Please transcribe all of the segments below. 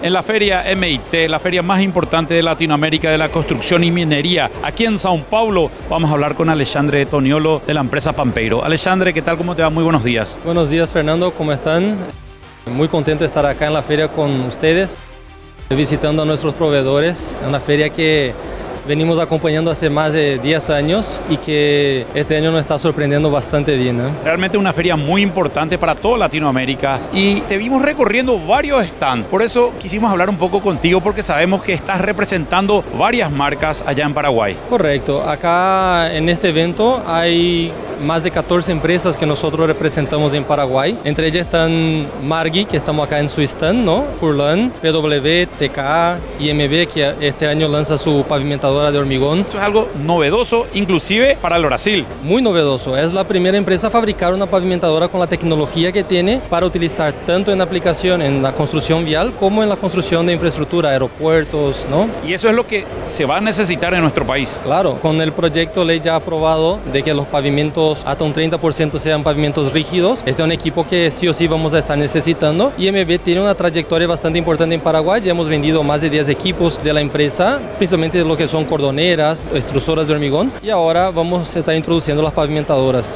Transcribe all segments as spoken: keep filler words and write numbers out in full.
en la feria M I T, la feria más importante de Latinoamérica de la construcción y minería. Aquí en São Paulo vamos a hablar con Alexandre Toniolo de la empresa Pampeiro. Alexandre, ¿qué tal? ¿Cómo te va? Muy buenos días. Buenos días, Fernando. ¿Cómo están? Muy contento de estar acá en la feria con ustedes, visitando a nuestros proveedores. Es una feria que venimos acompañando hace más de diez años y que este año nos está sorprendiendo bastante bien, ¿eh? Realmente una feria muy importante para toda Latinoamérica y te vimos recorriendo varios stands. Por eso quisimos hablar un poco contigo porque sabemos que estás representando varias marcas allá en Paraguay. Correcto. Acá en este evento hay más de catorce empresas que nosotros representamos en Paraguay. Entre ellas están Margui, que estamos acá en su stand, ¿no? Furlan, P W, T K A, I M B, que este año lanza su pavimentadora de hormigón. Esto es algo novedoso, inclusive para el Brasil. Muy novedoso. Es la primera empresa a fabricar una pavimentadora con la tecnología que tiene para utilizar tanto en aplicación en la construcción vial como en la construcción de infraestructura, aeropuertos, ¿no? Y eso es lo que se va a necesitar en nuestro país. Claro, con el proyecto ley ya aprobado de que los pavimentos hasta un treinta por ciento sean pavimentos rígidos. Este es un equipo que sí o sí vamos a estar necesitando. I M B tiene una trayectoria bastante importante en Paraguay. Ya hemos vendido más de diez equipos de la empresa, principalmente lo que son cordoneras, extrusoras de hormigón. Y ahora vamos a estar introduciendo las pavimentadoras.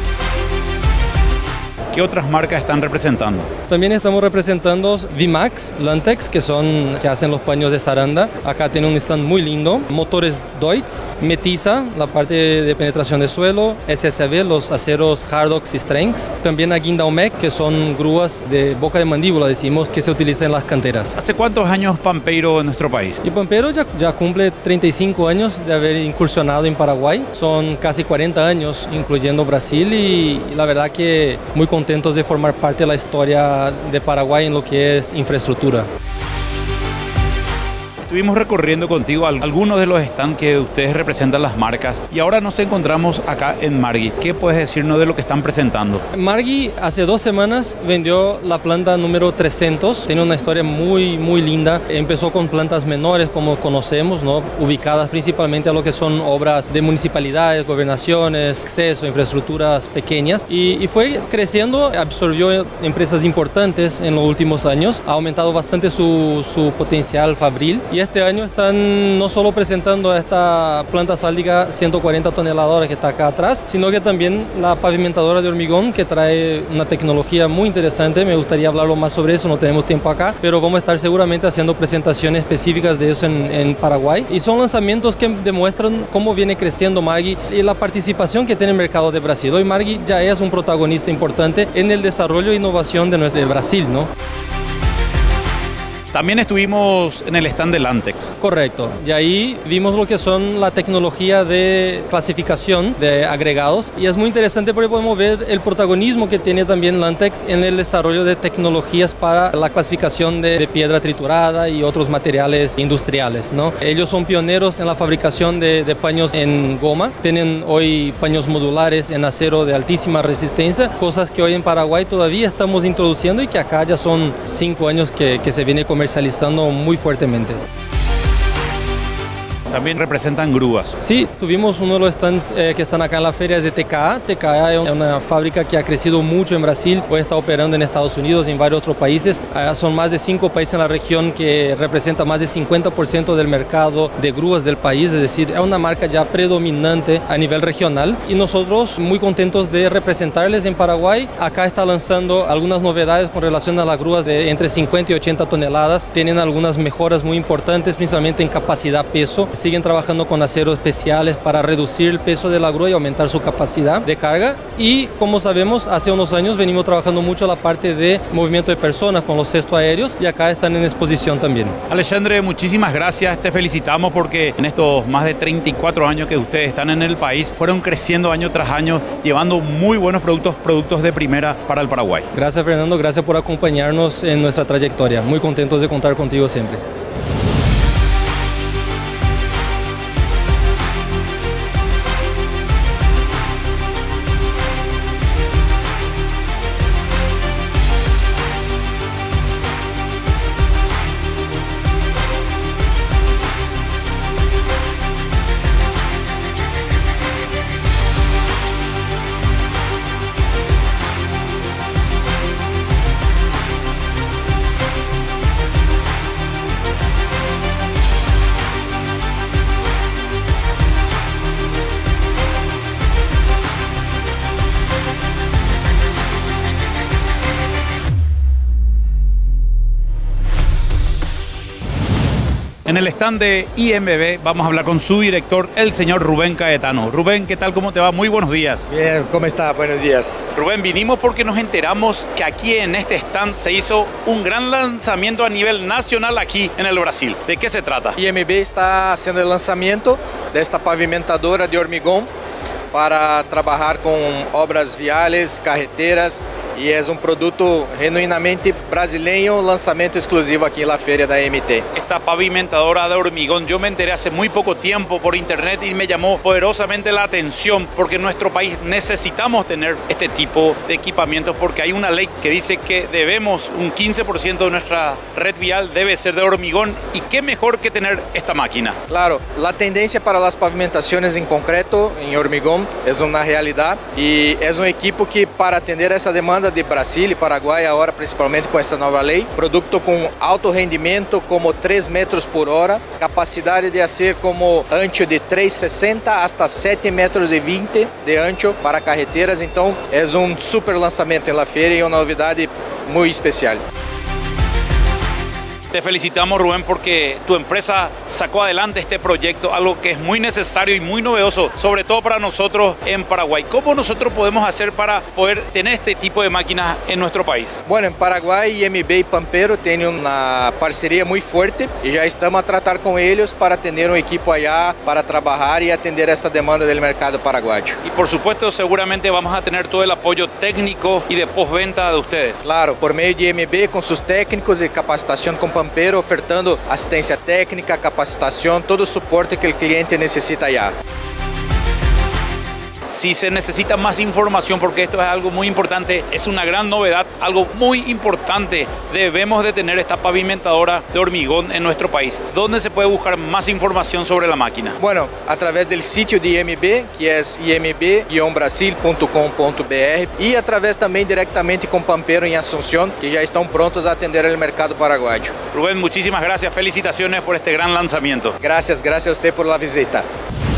¿Qué otras marcas están representando? También estamos representando VMAX, Lantex, que son que hacen los paños de zaranda. Acá tiene un stand muy lindo. Motores Deutz, Metiza, la parte de penetración de suelo, S S B, los aceros Hardox y Strengths. También a Guindaumec, que son grúas de boca de mandíbula, decimos, que se utilizan en las canteras. ¿Hace cuántos años Pampeiro en nuestro país? Y Pampeiro ya, ya cumple treinta y cinco años de haber incursionado en Paraguay. Son casi cuarenta años, incluyendo Brasil, y, y la verdad que muy contento contentos de formar parte de la historia de Paraguay en lo que es infraestructura. Estuvimos recorriendo contigo algunos de los stands que ustedes representan las marcas y ahora nos encontramos acá en Margui. ¿Qué puedes decirnos de lo que están presentando? Margui hace dos semanas vendió la planta número trescientos. Tiene una historia muy, muy linda. Empezó con plantas menores, como conocemos, ¿no? Ubicadas principalmente a lo que son obras de municipalidades, gobernaciones, acceso, infraestructuras pequeñas. Y, y fue creciendo, absorbió empresas importantes en los últimos años. Ha aumentado bastante su, su potencial fabril. Y este año están no solo presentando esta planta asfáltica ciento cuarenta toneladas que está acá atrás, sino que también la pavimentadora de hormigón que trae una tecnología muy interesante. Me gustaría hablarlo más sobre eso, no tenemos tiempo acá, pero vamos a estar seguramente haciendo presentaciones específicas de eso en, en Paraguay. Y son lanzamientos que demuestran cómo viene creciendo Margui y la participación que tiene el mercado de Brasil. Hoy Margui ya es un protagonista importante en el desarrollo e innovación de, nuestro, de Brasil, ¿no? También estuvimos en el stand de Lantex. Correcto. Y ahí vimos lo que son la tecnología de clasificación de agregados. Y es muy interesante porque podemos ver el protagonismo que tiene también Lantex en el desarrollo de tecnologías para la clasificación de, de piedra triturada y otros materiales industriales, ¿no? Ellos son pioneros en la fabricación de, de paños en goma. Tienen hoy paños modulares en acero de altísima resistencia, cosas que hoy en Paraguay todavía estamos introduciendo y que acá ya son cinco años que, que se viene comercializando comercializando muy fuertemente. También representan grúas. Sí, tuvimos uno de los stands eh, que están acá en la feria de T K A. T K A es una fábrica que ha crecido mucho en Brasil, hoy está operando en Estados Unidos y en varios otros países. Eh, son más de cinco países en la región que representa más de cincuenta por ciento del mercado de grúas del país, es decir, es una marca ya predominante a nivel regional y nosotros muy contentos de representarles en Paraguay. Acá está lanzando algunas novedades con relación a las grúas de entre cincuenta y ochenta toneladas. Tienen algunas mejoras muy importantes, principalmente en capacidad peso. Siguen trabajando con aceros especiales para reducir el peso de la grúa y aumentar su capacidad de carga. Y como sabemos, hace unos años venimos trabajando mucho la parte de movimiento de personas con los cestos aéreos y acá están en exposición también. Alexandre, muchísimas gracias. Te felicitamos porque en estos más de treinta y cuatro años que ustedes están en el país, fueron creciendo año tras año, llevando muy buenos productos, productos de primera para el Paraguay. Gracias, Fernando. Gracias por acompañarnos en nuestra trayectoria. Muy contentos de contar contigo siempre. En el stand de I M B vamos a hablar con su director, el señor Rubén Caetano. Rubén, ¿qué tal? ¿Cómo te va? Muy buenos días. Bien, ¿cómo está? Buenos días. Rubén, vinimos porque nos enteramos que aquí en este stand se hizo un gran lanzamiento a nivel nacional aquí en el Brasil. ¿De qué se trata? I M B está haciendo el lanzamiento de esta pavimentadora de hormigón para trabajar con obras viales, carreteras, y es un producto genuinamente brasileño, lanzamiento exclusivo aquí en la feria da M T. Esta pavimentadora de hormigón, yo me enteré hace muy poco tiempo por internet y me llamó poderosamente la atención porque en nuestro país necesitamos tener este tipo de equipamientos porque hay una ley que dice que debemos un quince por ciento de nuestra red vial debe ser de hormigón, y qué mejor que tener esta máquina. Claro, la tendencia para las pavimentaciones en concreto, en hormigón, es una realidad y es un equipo que para atender essa demanda de Brasil e Paraguai agora, principalmente com essa nova lei, produto com alto rendimento como três metros por hora, capacidade de fazer como ancho de três e sessenta hasta sete metros e vinte de ancho para carreteras, então é um super lançamento em la feira e uma novidade muito especial. Te felicitamos, Rubén, porque tu empresa sacó adelante este proyecto, algo que es muy necesario y muy novedoso, sobre todo para nosotros en Paraguay. ¿Cómo nosotros podemos hacer para poder tener este tipo de máquinas en nuestro país? Bueno, en Paraguay, I M B y Pampero tienen una parcería muy fuerte y ya estamos a tratar con ellos para tener un equipo allá para trabajar y atender esta demanda del mercado paraguayo. Y por supuesto, seguramente vamos a tener todo el apoyo técnico y de postventa de ustedes. Claro, por medio de I M B, con sus técnicos y capacitación con Pampero, ofertando assistência técnica, capacitação, todo o suporte que o cliente necessita allá. Si se necesita más información, porque esto es algo muy importante, es una gran novedad, algo muy importante, debemos de tener esta pavimentadora de hormigón en nuestro país. ¿Dónde se puede buscar más información sobre la máquina? Bueno, a través del sitio de I M B, que é i m b brasil ponto com ponto b r, e através também diretamente com Pampero em Asunción, que já estão prontos a atender o mercado paraguayo. Rubén, muchísimas gracias, felicitaciones por este gran lanzamiento. Gracias, gracias a usted por la visita.